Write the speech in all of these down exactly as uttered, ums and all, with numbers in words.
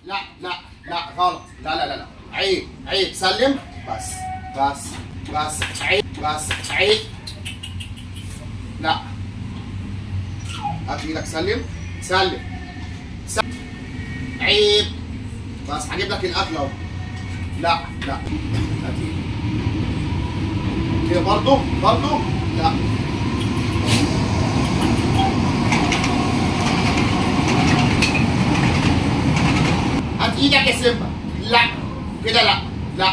لا لا لا غلط. لا لا لا لا عيب عيب. سلم. بس بس بس عيب. بس عيب. لا هات ايدك. سلم سلم سلم. عيب. بس هجيب لك الاكل اهو. لا لا هات ايدك كده. برضه برضه لا. هات ايدك يا سيمبا. لا كده لا لا.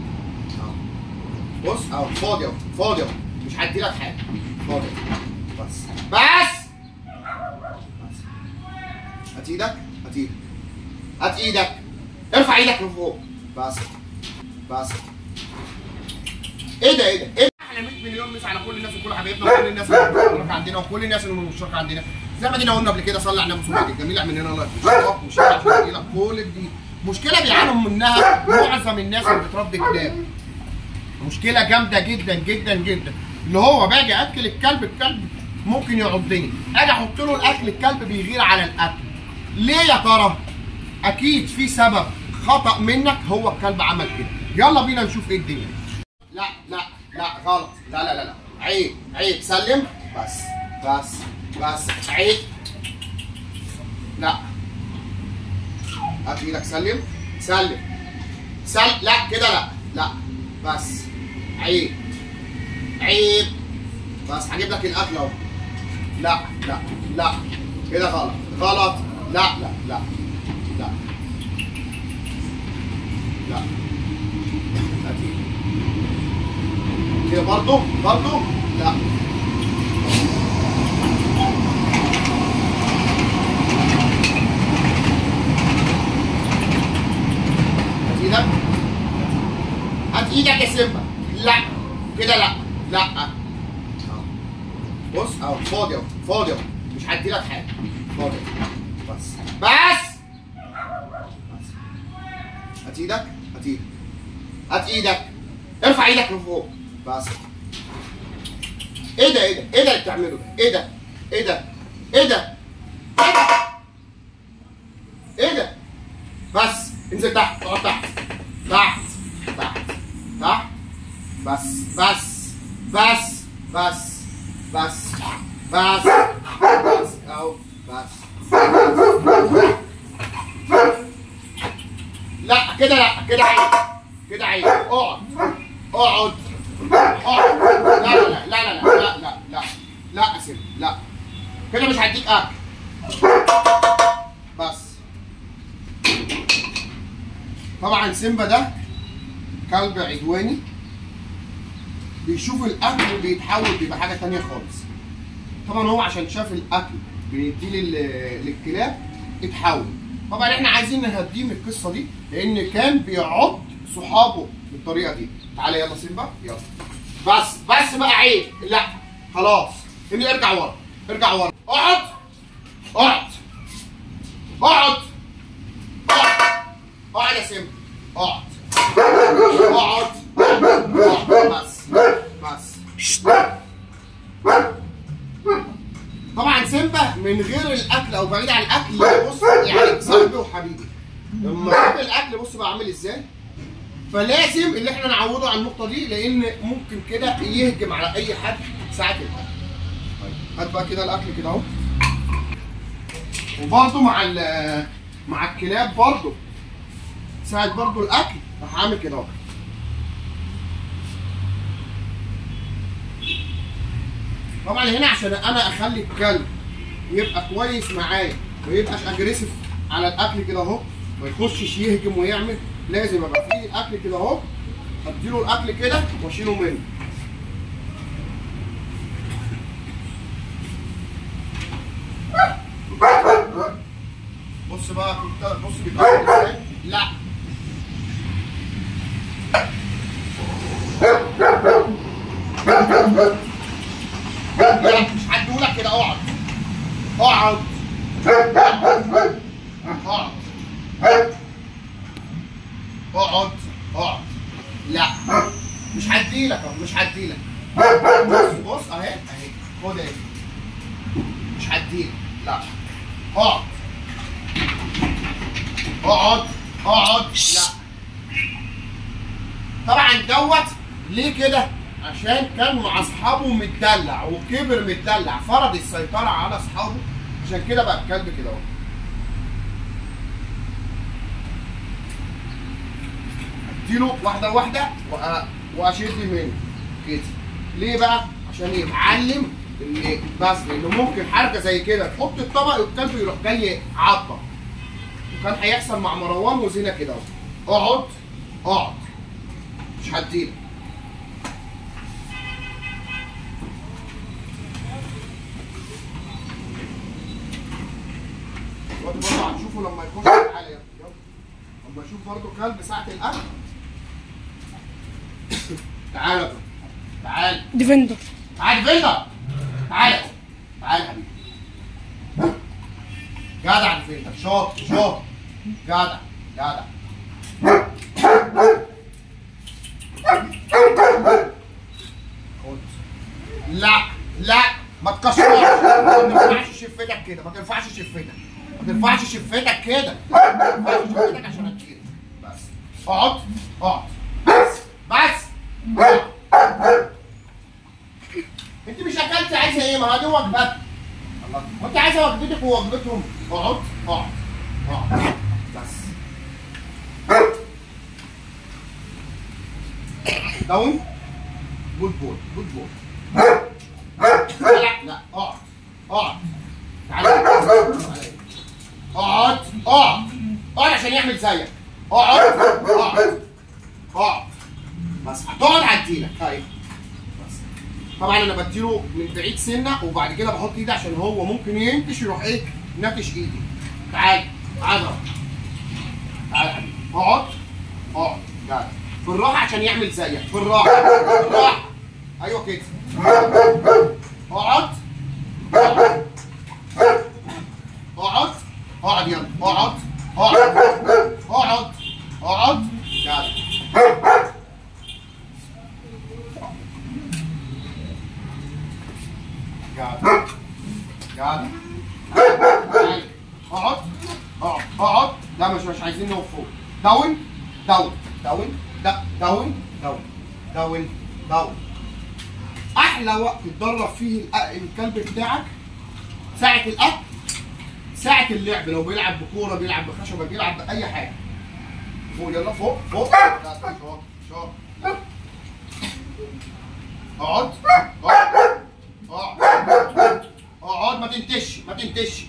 بص اهو فاضي اهو فاضي اهو. مش هدي لك حاجه. فاضي بس بس. هات ايدك هات ايدك هات ايدك. ارفع ايدك لفوق. بس بس. ايه ده ايه ده ايه ده؟ احنا مية مليون مسا على كل الناس وكل حبايبنا وكل الناس اللي مشتركه عندنا وكل الناس اللي مشتركه عندنا. زي ما دينا قلنا قبل كده، صلي على النبي صلى الله عليه وسلم. الجميل اعمل لنا لايك واشتراك وشير عشان يجي لك كل جديد. مشكله بيعانوا منها معظم الناس اللي بتربي كلاب. مشكله جامده جدا جدا جدا. اللي هو باجي اكل الكلب، الكلب ممكن يعضني، اجي احط له الاكل الكلب بيغير على الاكل. ليه يا ترى؟ اكيد في سبب خطأ منك، هو الكلب عمل كده. يلا بينا نشوف ايه الدنيا. لا لا لا غلط. لا لا لا لا عيب عيب. سلم. بس بس بس عيب. لا هات ايدك. سلم سلم سلم. لا كده لا لا. بس عيب عيب. بس هجيب لك الاكل اهو. لا لا لا كده غلط غلط. لا لا لا لا لا هات ايدك كده. برضه برضه لا. هات ايدك هات ايدك يا سيمبا. لا كده لا لا. بص اهو فاضي اهو فاضي اهو. مش هدي لك حاجه. فاضي بس بس. هات ايدك هات ايدك هات ايدك. ارفع ايدك لفوق. بس ايه ده ايه ده ايه ده اللي بتعمله ده؟ ايه ده ايه ده ايه ده ايه ده ايه ده؟ بس انزل تحت. اقعد تحت تحت تحت تحت. بس بس بس بس بس بس بس اهو. بس لا كده لا كده عيب كده عيب. اقعد اقعد اقعد. لا لا لا لا لا لا لا لا اسيب. لا كده مش هديك اكل. بس طبعا سيمبا ده كلب عدواني، بيشوف الاكل وبيتحول بيبقى حاجه ثانيه خالص. طبعا هو عشان شاف الاكل بيديه للكلاب اتحول. طبعا احنا عايزين نهديه من القصه دي، لان كان بيعض صحابه بالطريقه دي. تعالى يلا سيمبا يلا. بس بس بقى عيب. لا خلاص. اني ارجع ورا ارجع ورا. اقعد اقعد اقعد اقعد يا سيمبا. اقعد اقعد اقعد. بس بس. طبعا سيمبا من غير الاكل او بعيد عن الاكل، بص يعني صاحبي وحبيبي. لما شاف الاكل بص بقى عامل ازاي. فلازم اللي احنا نعوده على النقطه دي، لان ممكن كده يهجم على اي حد ساعه الاكل. هات بقى كده الاكل كده اهو. وبرده مع مع الكلاب برده ساعه برده الاكل راح عامل كده اهو. طبعا هنا عشان انا اخلي الكلب يبقى كويس معايا ما يبقاش اجريسيف على الاكل كده اهو، ما يخشش يهجم ويعمل، لازم ابقى في الاكل كده اهو، اديله الاكل كده واشيله منه. بص بقى بص بيتعمل ازاي. لا لا مش هديهولك كده. اقعد اقعد اقعد اقعد اقعد. لا مش هديلك اهو مش هديلك. بص بص اهي اهي خد اهي. مش هديلك. لا اقعد اقعد اقعد. لا طبعا دوت ليه كده؟ عشان كان مع اصحابه متدلع وكبر متدلع، فرض السيطره على اصحابه، عشان كده بقى الكلب كده اهو. اديله واحده واحده واشد منه كده. ليه بقى؟ عشان يتعلم ان بس لانه ممكن حركه زي كده تحط الطبق والكلب يروح جاي عضه، وكان هيحصل مع مروان وزينه كده اهو. اقعد اقعد مش هديلك. دلوقتي برضه هنشوفه لما يكون تعالى يلا يلا لما اشوف برضه كلب ساعة الأكل. تعالى بقى تعالى ديفندر. تعالى ديفندر تعالى تعالى يا حبيبي. جدع ديفندر شاطر شاطر جدع جدع. لا لا ما تكسرش، ما ترفعش شفتك كده، ما ترفعش شفتك، ما ترفعش شفتك كده، ما ترفعش شفتك عشان اديلك. بس اقعد اقعد بس بس. انت مش اكلت عايزه ايه؟ ما هي دي وجبتك. الله وانت عايزه وجبتك ووجبتهم. اقعد اقعد اقعد بس. داون جود بول جود بول. لا لا اقعد اقعد تعالى اقعد اقعد اقعد عشان يعمل زيك. اقعد اقعد اقعد بس هتقعد هديلك. طيب بس طبعا انا بديله من بعيد سنه وبعد كده بحط ايدي عشان هو ممكن ينتش يروح ايه ناتش ايدي. تعالى تعالى تعالى يا حبيبي اقعد اقعد تعالى بالراحه عشان يعمل زيك. بالراحه بالراحه ايوه كده. اقعد اقعد اقعد اقعد يلا اقعد اقعد اقعد اقعد جدع جدع جدع. اقعد اقعد اقعد. لا مش مش عايزين نقف فوق. داون داون داون داون داون داون داون. احلى وقت تدرب فيه الكلب بتاعك ساعة الاكل، ساعة اللعب، لو بيلعب بكورة بيلعب بخشبة بيلعب بأي حاجة. فوق يلا فوق فوق. شاطر شاطر. اقعد اقعد اقعد اقعد ما تنتش ما تنتش.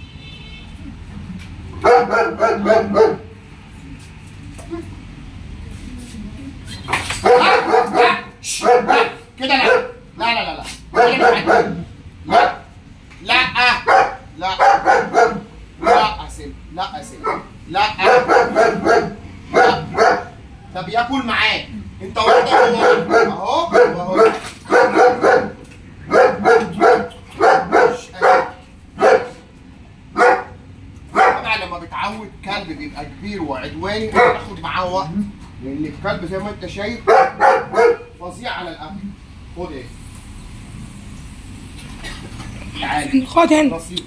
كده لا لا لا لا لا لا لا لا لا اسيب لا اسيب لا لا. ده بياكل معاك انت واحده اهو اهو. طبعا لما بتعود كلب بيبقى كبير وعدواني بتاخد معاه وقت، لان الكلب زي ما انت شايف فظيع على الاكل. خد ايه تعالى خد هنا. بسيط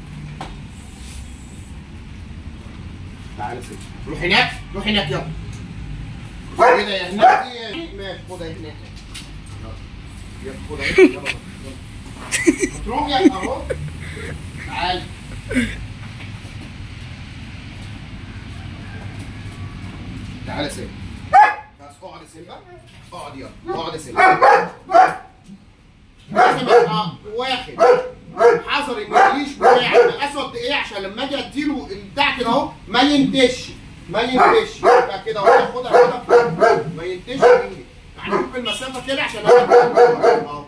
تعالى سيدي. روح هناك روح هناك يلا كده يا هناك دي ماشي. خدها هناك يلا خدها يلا يلا تروح يا اهو. تعالى تعالى سيدي بس اقعد يا سيمبا اقعد يلا اقعد يا سيمبا. لازم ابقى واخد حذر ان الريش بتاعي الاسود ايه عشان لما اجي اديله البتاع كده اهو ما ينتش ما ينتش. يبقى كده اهو خدها كده ما ينتش مني. يعني ممكن المسافه كده عشان اهو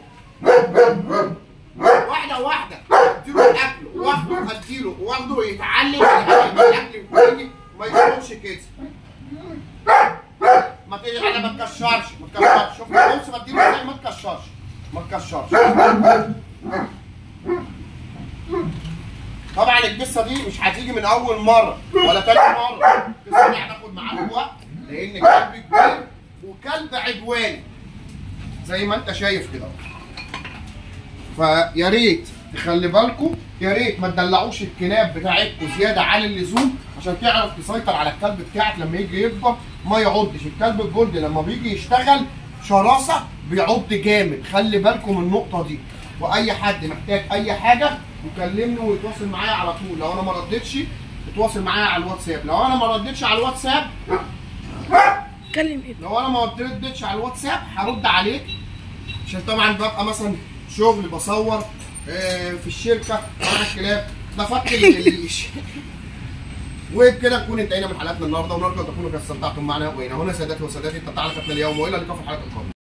واحده واحده اديله الاكل واخده اديله واخده يتعلم الاكل ويجي ما يشربش كده. ما انا ما تكشرش ما تكشرش. شوف بص بديله ازاي ما تكشرش ما تكشرش. طبعا القصه دي مش هتيجي من اول مره ولا تاني مره، القصه دي هتاخد معاك وقت لان كلب كبير وكلب عدواني زي ما انت شايف كده. فيا ريت تخلي بالكم يا ريت ما تدلعوش الكلاب بتاعتكم زياده عن اللزوم عشان تعرف تسيطر على الكلب بتاعك لما يجي يكبر ما يعضش. الكلب الجولدن لما بيجي يشتغل شراسه بيعض جامد، خلي بالكم من النقطه دي. واي حد محتاج اي حاجه يكلمني ويتواصل معايا على طول. لو انا ما ردتش اتواصل معايا على الواتساب. لو انا ما ردتش على الواتساب كلم ابني. لو انا ما ردتش على الواتساب هرد عليك، عشان طبعا ببقى مثلا شغل بصور في الشركه مع الكلاب ده فك وبكده نكون انتهينا من حلقتنا النهارده، ونرجو ان تكونوا قد استمتعتم معنا. وهنا هنا سادتي وسادتي انتهت حلقتنا اليوم، والى اللقاء في الحلقه القادمه.